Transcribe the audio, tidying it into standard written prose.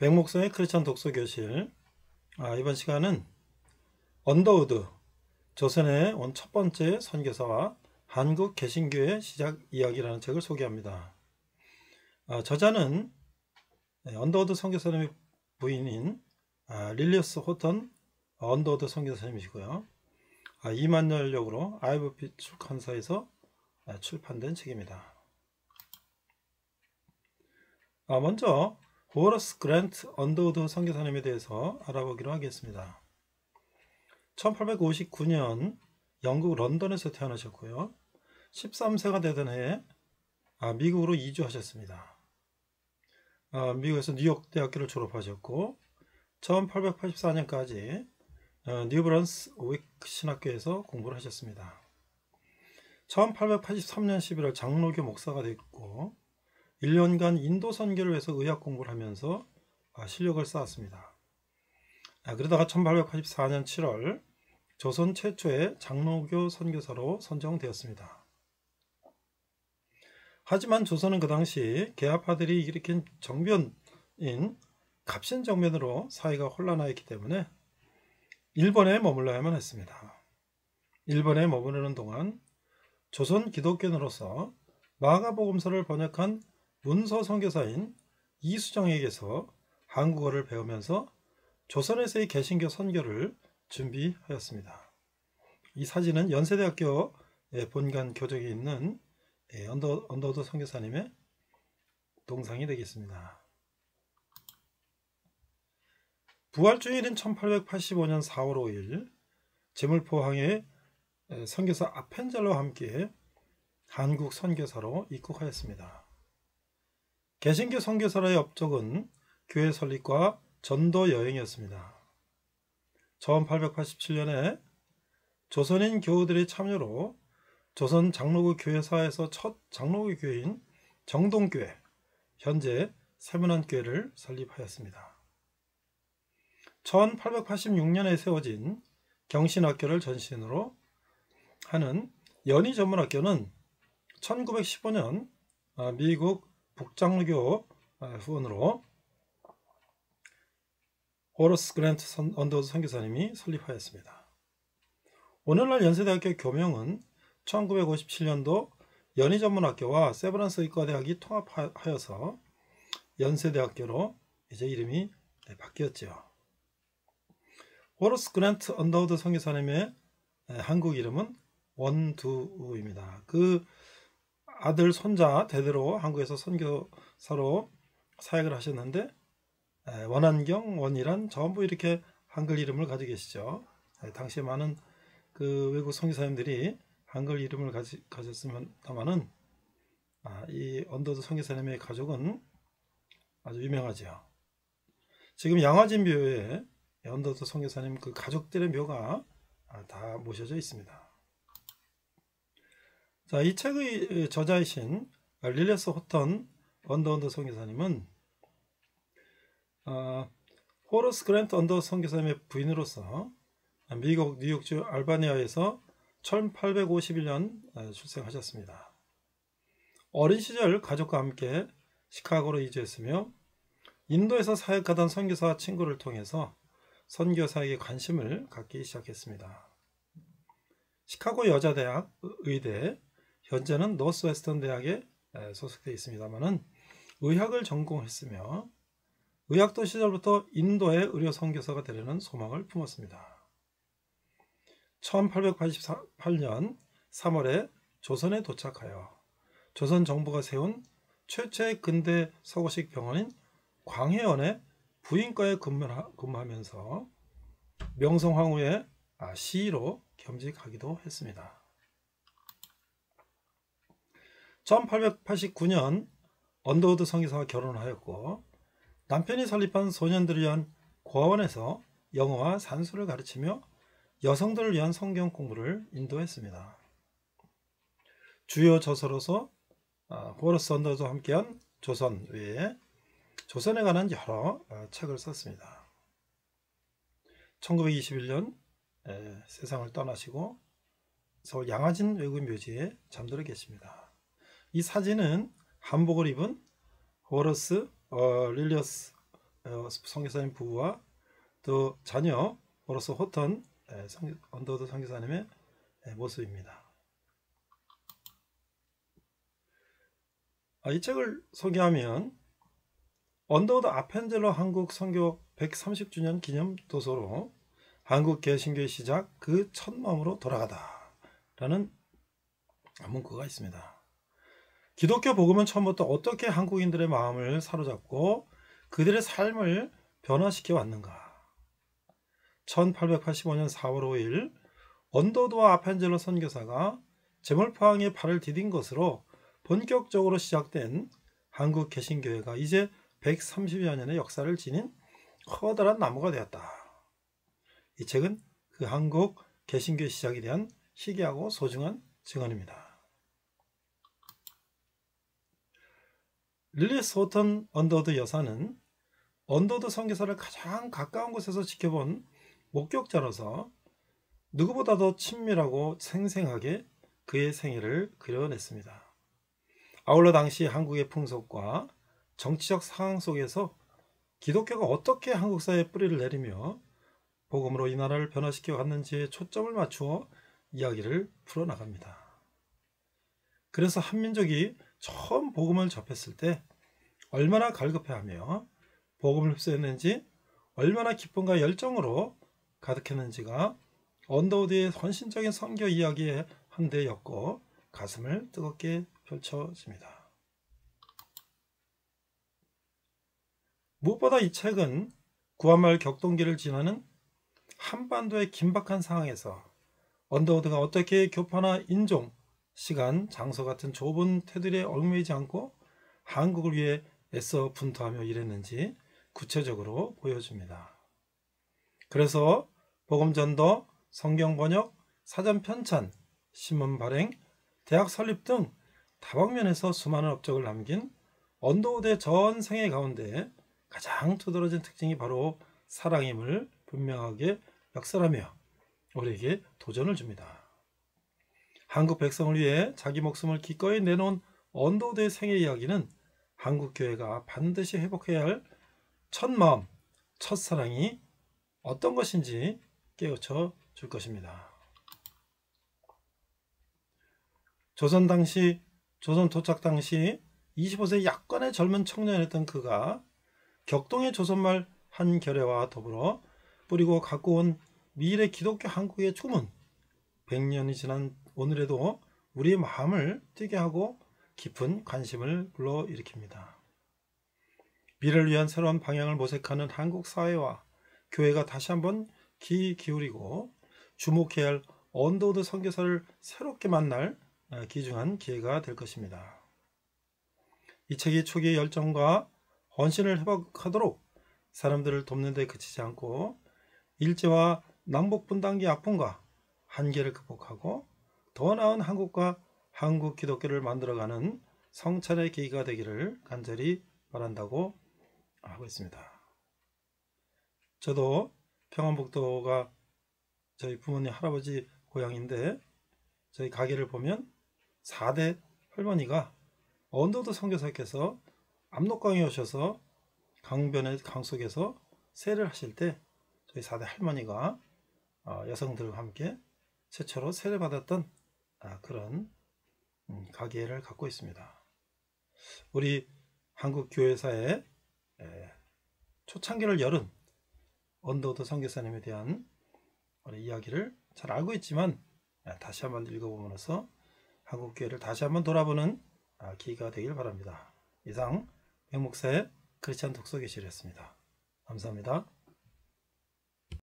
백목성의 크리스천 독서교실. 이번 시간은 언더우드, 조선에 온 첫 번째 선교사와 한국 개신교의 시작 이야기라는 책을 소개합니다. 저자는 언더우드 선교사님의 부인인 릴리어스 호턴 언더우드 선교사님이시고요. 이만열역으로 아이브빛 출판사에서 출판된 책입니다. 먼저 호러스 그랜트 언더우드 선교사님에 대해서 알아보기로 하겠습니다. 1859년 영국 런던에서 태어나셨고요. 13세가 되던 해에 미국으로 이주하셨습니다. 미국에서 뉴욕 대학교를 졸업하셨고 1884년까지 뉴브런스 윅 신학교에서 공부를 하셨습니다. 1883년 11월 장로교 목사가 됐고 1년간 인도 선교를 위해서 의학 공부를 하면서 실력을 쌓았습니다. 그러다가 1884년 7월 조선 최초의 장로교 선교사로 선정되었습니다. 하지만 조선은 그 당시 개화파들이 일으킨 정변인 갑신정변으로 사회가 혼란하였기 때문에 일본에 머물러야만 했습니다. 일본에 머무르는 동안 조선 기독교인으로서 마가복음서를 번역한 문서 선교사인 이수정에게서 한국어를 배우면서 조선에서의 개신교 선교를 준비하였습니다. 이 사진은 연세대학교 본관 교정에 있는 언더우드 선교사님의 동상이 되겠습니다. 부활주일인 1885년 4월 5일 제물포항에 선교사 아펜젤러와 함께 한국 선교사로 입국하였습니다. 개신교 선교사로의 업적은 교회 설립과 전도 여행이었습니다. 1887년에 조선인 교우들의 참여로 조선 장로교 교회사에서 첫 장로교 교회인 정동교회, 현재 세문안교회를 설립하였습니다. 1886년에 세워진 경신학교를 전신으로 하는 연희전문학교는 1915년 미국 북장로교 후원으로 호러스 그랜트 언더우드 선교사님이 설립하였습니다. 오늘날 연세대학교 교명은 1957년도 연희전문학교와 세브란스 의과대학이 통합하여서 연세대학교로 이제 이름이 바뀌었죠. 호러스 그랜트 언더우드 선교사님의 한국 이름은 원두입니다. 그 아들, 손자 대대로 한국에서 선교사로 사역을 하셨는데 원한경, 원이란 전부 이렇게 한글 이름을 가지고 계시죠. 당시에 많은 그 외국 선교사님들이 한글 이름을 가졌습니다만은 이 언더우드 선교사님의 가족은 아주 유명하죠. 지금 양화진 묘에 언더우드 선교사님 그 가족들의 묘가 다 모셔져 있습니다. 이 책의 저자이신 릴리어스 호턴 언더우드 선교사님은 호러스 그랜트 언더우드 선교사님의 부인으로서 미국 뉴욕주 알바니아에서 1851년 출생하셨습니다. 어린 시절 가족과 함께 시카고로 이주했으며 인도에서 사역하던 선교사 친구를 통해서 선교 사역에 관심을 갖기 시작했습니다. 시카고 여자대학 의대, 현재는 노스웨스턴 대학에 소속되어 있습니다만은 의학을 전공했으며 의학도 시절부터 인도의 의료 선교사가 되려는 소망을 품었습니다. 1888년 3월에 조선에 도착하여 조선 정부가 세운 최초의 근대 서구식 병원인 광해원의 부인과에 근무하면서 명성황후의 시의로 겸직하기도 했습니다. 1889년 언더우드 선교사와 결혼하였고 남편이 설립한 소년들을 위한 고아원에서 영어와 산수를 가르치며 여성들을 위한 성경 공부를 인도했습니다. 주요 저서로서 호러스 언더우드와 함께한 조선 외에 조선에 관한 여러 책을 썼습니다. 1921년 세상을 떠나시고 서울 양화진 외국인 묘지에 잠들어 계십니다. 이 사진은 한복을 입은 호러스 릴리어스 선교사님 부부와 또 자녀로서 호턴 언더우드 선교사님의 모습입니다. 이 책을 소개하면 언더우드 아펜젤러 한국 선교 130주년 기념 도서로 한국 개신교의 시작 그 첫 마음으로 돌아가다 라는 문구가 있습니다. 기독교 복음은 처음부터 어떻게 한국인들의 마음을 사로잡고 그들의 삶을 변화시켜 왔는가. 1885년 4월 5일 언더우드와 아펜젤러 선교사가 제물포항에 발을 디딘 것으로 본격적으로 시작된 한국 개신교회가 이제 130여 년의 역사를 지닌 커다란 나무가 되었다. 이 책은 그 한국 개신교의 시작에 대한 희귀하고 소중한 증언입니다. 릴리스 호턴 언더우드 여사는 언더우드 선교사를 가장 가까운 곳에서 지켜본 목격자로서 누구보다도 친밀하고 생생하게 그의 생애를 그려냈습니다. 아울러 당시 한국의 풍속과 정치적 상황 속에서 기독교가 어떻게 한국 사회에 뿌리를 내리며 복음으로 이 나라를 변화시켜 갔는지에 초점을 맞추어 이야기를 풀어나갑니다. 그래서 한민족이 처음 복음을 접했을 때 얼마나 갈급해하며 복음을 흡수했는지, 얼마나 기쁨과 열정으로 가득했는지가 언더우드의 헌신적인 선교 이야기의 한 대였고 가슴을 뜨겁게 펼쳐집니다. 무엇보다 이 책은 구한말 격동기를 지나는 한반도의 긴박한 상황에서 언더우드가 어떻게 교파나 인종, 시간, 장소 같은 좁은 테두리에 얽매이지 않고 한국을 위해 애써 분투하며 일했는지 구체적으로 보여줍니다. 그래서 복음전도, 성경 번역, 사전 편찬, 신문 발행, 대학 설립 등 다방면에서 수많은 업적을 남긴 언더우드의 전 생애 가운데 가장 두드러진 특징이 바로 사랑임을 분명하게 역설하며 우리에게 도전을 줍니다. 한국 백성을 위해 자기 목숨을 기꺼이 내놓은 언더우드의 생애 이야기는 한국 교회가 반드시 회복해야 할 첫 마음, 첫사랑이 어떤 것인지 깨우쳐 줄 것입니다. 조선 도착 당시 25세 약간의 젊은 청년이었던 그가 격동의 조선말 한 결의와 더불어 뿌리고 갖고 온 미래 기독교 한국의 주문, 100년이 지난 오늘에도 우리의 마음을 뛰게 하고 깊은 관심을 불러일으킵니다. 미래를 위한 새로운 방향을 모색하는 한국 사회와 교회가 다시 한번 귀 기울이고 주목해야 할 언더우드 선교사를 새롭게 만날 귀중한 기회가 될 것입니다. 이 책이 초기의 열정과 헌신을 회복하도록 사람들을 돕는 데 그치지 않고 일제와 남북 분단기의 아픔과 한계를 극복하고 더 나은 한국과 한국 기독교를 만들어가는 성찬의 계기가 되기를 간절히 바란다고 하고 있습니다. 저도 평안북도가 저희 부모님 할아버지 고향인데 저희 가게를 보면 4대 할머니가 언더우드 선교사께서 압록강에 오셔서 강변의 강 속에서 세를 하실 때 저희 4대 할머니가 여성들과 함께 최초로 세를 받았던 그런 가게를 갖고 있습니다. 우리 한국 교회사의 초창기를 열은 언더우드 선교사님에 대한 이야기를 잘 알고 있지만 다시 한번 읽어보면서 한국 교회를 다시 한번 돌아보는 기회가 되길 바랍니다. 이상 백목사의 크리스찬 독서교실이었습니다. 감사합니다.